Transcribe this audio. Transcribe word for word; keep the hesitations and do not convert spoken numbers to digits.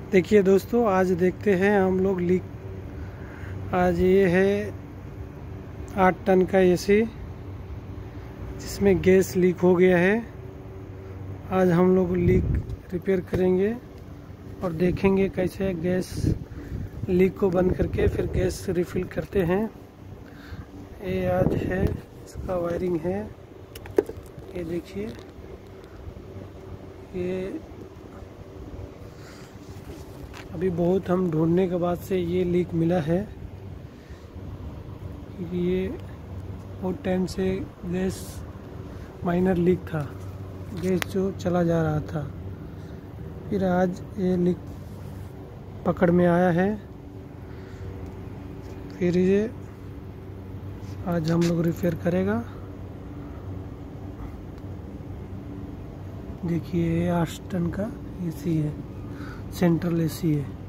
देखिए दोस्तों, आज देखते हैं हम लोग लीक। आज ये है आठ टन का एसी जिसमें गैस लीक हो गया है। आज हम लोग लीक रिपेयर करेंगे और देखेंगे कैसे गैस लीक को बंद करके फिर गैस रिफिल करते हैं। ये आज है, इसका वायरिंग है। ये देखिए, ये अभी बहुत हम ढूंढने के बाद से ये लीक मिला है। ये बहुत टाइम से गैस माइनर लीक था, गैस जो चला जा रहा था। फिर आज ये लीक पकड़ में आया है। फिर ये आज हम लोग रिपेयर करेगा। देखिए, ये आठ टन का एसी है, सेंट्रल एसी है।